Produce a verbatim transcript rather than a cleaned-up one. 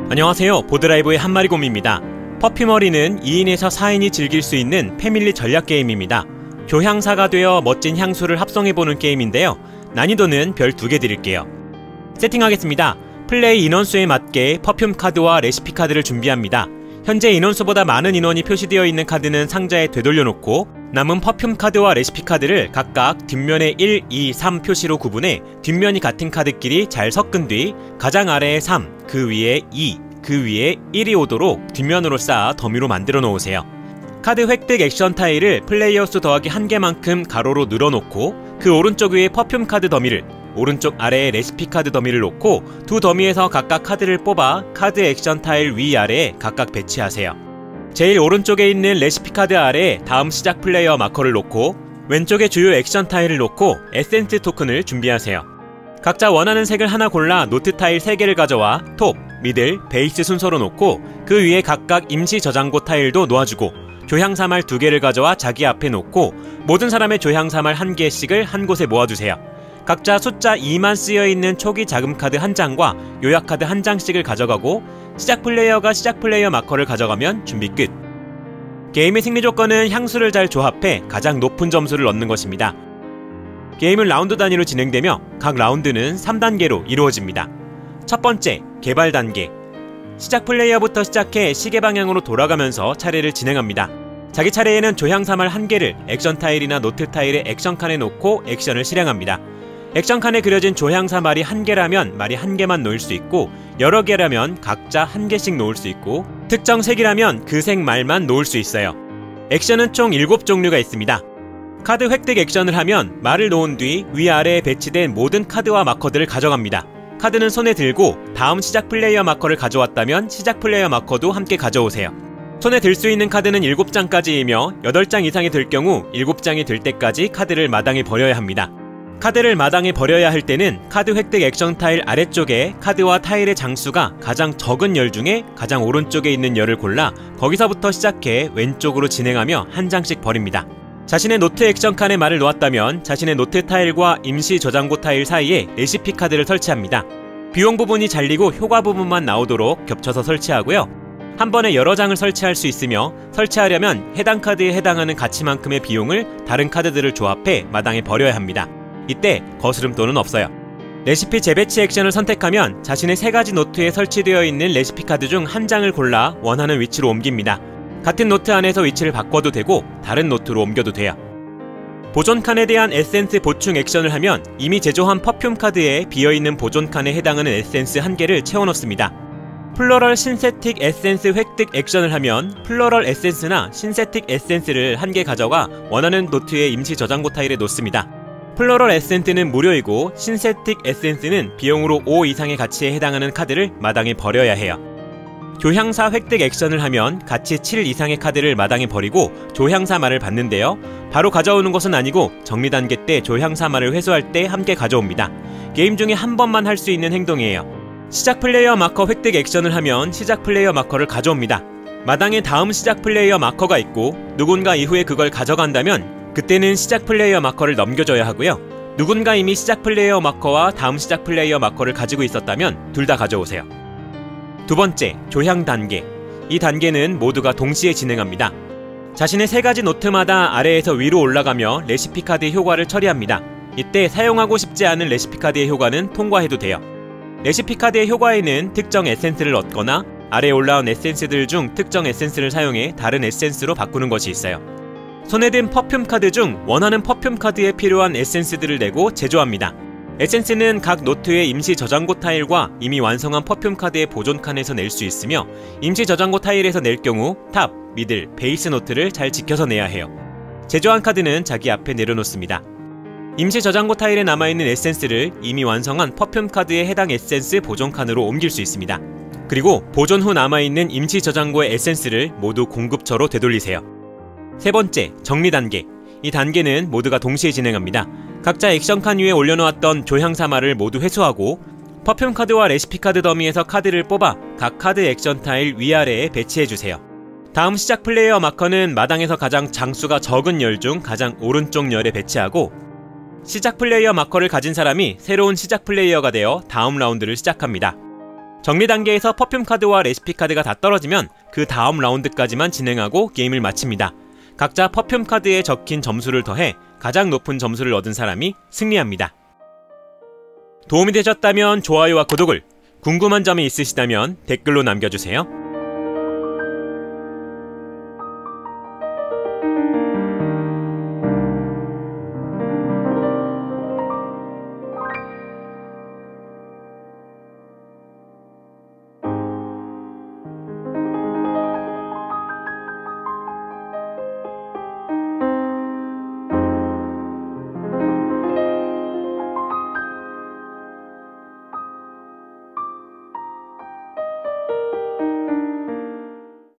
안녕하세요. 보드라이브의 한마리곰입니다. 퍼퓸어리는 이 인에서 사 인이 즐길 수 있는 패밀리 전략 게임입니다. 교향사가 되어 멋진 향수를 합성해보는 게임인데요. 난이도는 별 두 개 드릴게요. 세팅하겠습니다. 플레이 인원수에 맞게 퍼퓸 카드와 레시피 카드를 준비합니다. 현재 인원수보다 많은 인원이 표시되어 있는 카드는 상자에 되돌려놓고 남은 퍼퓸 카드와 레시피 카드를 각각 뒷면에 일, 이, 삼 표시로 구분해 뒷면이 같은 카드끼리 잘 섞은 뒤 가장 아래에 삼, 그 위에 이, 그 위에 일이 오도록 뒷면으로 쌓아 더미로 만들어 놓으세요. 카드 획득 액션 타일을 플레이어 수 더하기 한 개만큼 가로로 늘어놓고 그 오른쪽 위에 퍼퓸 카드 더미를, 오른쪽 아래에 레시피 카드 더미를 놓고 두 더미에서 각각 카드를 뽑아 카드 액션 타일 위아래에 각각 배치하세요. 제일 오른쪽에 있는 레시피 카드 아래에 다음 시작 플레이어 마커를 놓고 왼쪽에 주요 액션 타일을 놓고 에센스 토큰을 준비하세요. 각자 원하는 색을 하나 골라 노트 타일 세 개를 가져와 톱, 미들, 베이스 순서로 놓고 그 위에 각각 임시 저장고 타일도 놓아주고 조향사말 두 개를 가져와 자기 앞에 놓고 모든 사람의 조향사말 한 개씩을 한 곳에 모아두세요. 각자 숫자 이만 쓰여있는 초기 자금 카드 한 장과 요약 카드 한 장씩을 가져가고 시작 플레이어가 시작 플레이어 마커를 가져가면 준비 끝. 게임의 승리 조건은 향수를 잘 조합해 가장 높은 점수를 얻는 것입니다. 게임은 라운드 단위로 진행되며 각 라운드는 삼 단계로 이루어집니다. 첫 번째, 개발 단계. 시작 플레이어부터 시작해 시계 방향으로 돌아가면서 차례를 진행합니다. 자기 차례에는 조향사말 한 개를 액션 타일이나 노트 타일의 액션 칸에 놓고 액션을 실행합니다. 액션 칸에 그려진 조향사 말이 한 개라면 말이 한 개만 놓을 수 있고 여러 개라면 각자 한 개씩 놓을 수 있고 특정 색이라면 그 색 말만 놓을 수 있어요. 액션은 총 일곱 종류가 있습니다. 카드 획득 액션을 하면 말을 놓은 뒤 위아래에 배치된 모든 카드와 마커들을 가져갑니다. 카드는 손에 들고 다음 시작 플레이어 마커를 가져왔다면 시작 플레이어 마커도 함께 가져오세요. 손에 들 수 있는 카드는 일곱 장까지이며 여덟 장 이상이 될 경우 일곱 장이 될 때까지 카드를 마당에 버려야 합니다. 카드를 마당에 버려야 할 때는 카드 획득 액션 타일 아래쪽에 카드와 타일의 장수가 가장 적은 열 중에 가장 오른쪽에 있는 열을 골라 거기서부터 시작해 왼쪽으로 진행하며 한 장씩 버립니다. 자신의 노트 액션 칸에 말을 놓았다면 자신의 노트 타일과 임시 저장고 타일 사이에 레시피 카드를 설치합니다. 비용 부분이 잘리고 효과 부분만 나오도록 겹쳐서 설치하고요. 한 번에 여러 장을 설치할 수 있으며 설치하려면 해당 카드에 해당하는 가치만큼의 비용을 다른 카드들을 조합해 마당에 버려야 합니다. 이때 거스름돈은 없어요. 레시피 재배치 액션을 선택하면 자신의 세 가지 노트에 설치되어 있는 레시피 카드 중 한 장을 골라 원하는 위치로 옮깁니다. 같은 노트 안에서 위치를 바꿔도 되고 다른 노트로 옮겨도 돼요. 보존 칸에 대한 에센스 보충 액션을 하면 이미 제조한 퍼퓸 카드에 비어있는 보존 칸에 해당하는 에센스 한 개를 채워넣습니다. 플로럴 신세틱 에센스 획득 액션을 하면 플로럴 에센스나 신세틱 에센스를 한 개 가져가 원하는 노트의 임시 저장고 타일에 놓습니다. 플로럴 에센스는 무료이고 신세틱 에센스는 비용으로 오 이상의 가치에 해당하는 카드를 마당에 버려야 해요. 조향사 획득 액션을 하면 가치 칠 이상의 카드를 마당에 버리고 조향사 말을 받는데요. 바로 가져오는 것은 아니고 정리 단계 때 조향사 말을 회수할 때 함께 가져옵니다. 게임 중에 한 번만 할 수 있는 행동이에요. 시작 플레이어 마커 획득 액션을 하면 시작 플레이어 마커를 가져옵니다. 마당에 다음 시작 플레이어 마커가 있고 누군가 이후에 그걸 가져간다면 그때는 시작 플레이어 마커를 넘겨줘야 하고요. 누군가 이미 시작 플레이어 마커와 다음 시작 플레이어 마커를 가지고 있었다면 둘 다 가져오세요. 두 번째, 조향 단계. 이 단계는 모두가 동시에 진행합니다. 자신의 세 가지 노트마다 아래에서 위로 올라가며 레시피 카드의 효과를 처리합니다. 이때 사용하고 싶지 않은 레시피 카드의 효과는 통과해도 돼요. 레시피 카드의 효과에는 특정 에센스를 얻거나 아래에 올라온 에센스들 중 특정 에센스를 사용해 다른 에센스로 바꾸는 것이 있어요. 손에 든 퍼퓸 카드 중 원하는 퍼퓸 카드에 필요한 에센스들을 내고 제조합니다. 에센스는 각 노트의 임시 저장고 타일과 이미 완성한 퍼퓸 카드의 보존 칸에서 낼 수 있으며 임시 저장고 타일에서 낼 경우 탑, 미들, 베이스 노트를 잘 지켜서 내야 해요. 제조한 카드는 자기 앞에 내려놓습니다. 임시 저장고 타일에 남아있는 에센스를 이미 완성한 퍼퓸 카드에 해당 에센스 보존 칸으로 옮길 수 있습니다. 그리고 보존 후 남아있는 임시 저장고의 에센스를 모두 공급처로 되돌리세요. 세 번째, 정리 단계. 이 단계는 모두가 동시에 진행합니다. 각자 액션 칸 위에 올려놓았던 조향사 말을 모두 회수하고 퍼퓸 카드와 레시피 카드 더미에서 카드를 뽑아 각 카드 액션 타일 위아래에 배치해주세요. 다음 시작 플레이어 마커는 마당에서 가장 장수가 적은 열 중 가장 오른쪽 열에 배치하고 시작 플레이어 마커를 가진 사람이 새로운 시작 플레이어가 되어 다음 라운드를 시작합니다. 정리 단계에서 퍼퓸 카드와 레시피 카드가 다 떨어지면 그 다음 라운드까지만 진행하고 게임을 마칩니다. 각자 퍼퓸 카드에 적힌 점수를 더해 가장 높은 점수를 얻은 사람이 승리합니다. 도움이 되셨다면 좋아요와 구독을, 궁금한 점이 있으시다면 댓글로 남겨주세요.